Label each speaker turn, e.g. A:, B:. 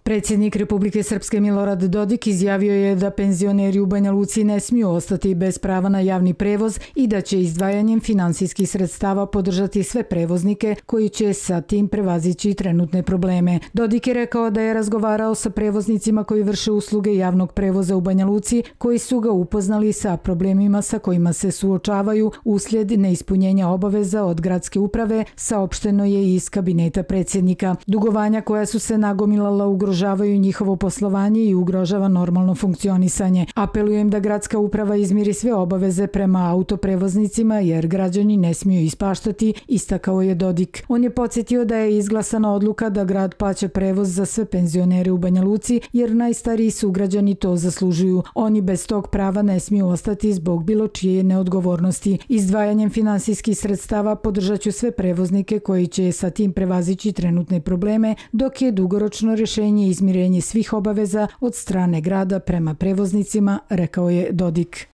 A: Predsjednik Republike Srpske Milorad Dodik izjavio je da penzioneri u Banja Luci ne smiju ostati bez prava na javni prevoz i da će izdvajanjem finansijskih sredstava podržati sve prevoznike koji će sa tim prevazići trenutne probleme. Dodik je rekao da je razgovarao sa prevoznicima koji vrše usluge javnog prevoza u Banja Luci, koji su ga upoznali sa problemima sa kojima se suočavaju uslijed neispunjenja obaveza od gradske uprave, saopšteno je iz kabineta predsjednika. Dugovanja koja su se nagomilala ugrožavaju njihovo poslovanje i ugrožava normalno funkcionisanje. Apelujem da gradska uprava izmiri sve obaveze prema autoprevoznicima jer građani ne smiju ispaštati, istakao je Dodik. On je podsjetio da je izglasana odluka da grad plaća prevoz za sve penzionere u Banja Luci jer najstariji sugrađani to zaslužuju. Oni bez tog prava ne smiju ostati zbog bilo čije neodgovornosti. Izdvajanjem finansijskih sredstava podržaću sve prevoznike koji će sa tim prevazići trenutne probleme, dok je dugoročno rješenje izmirenje svih obaveza od strane grada prema prevoznicima, rekao je Dodik.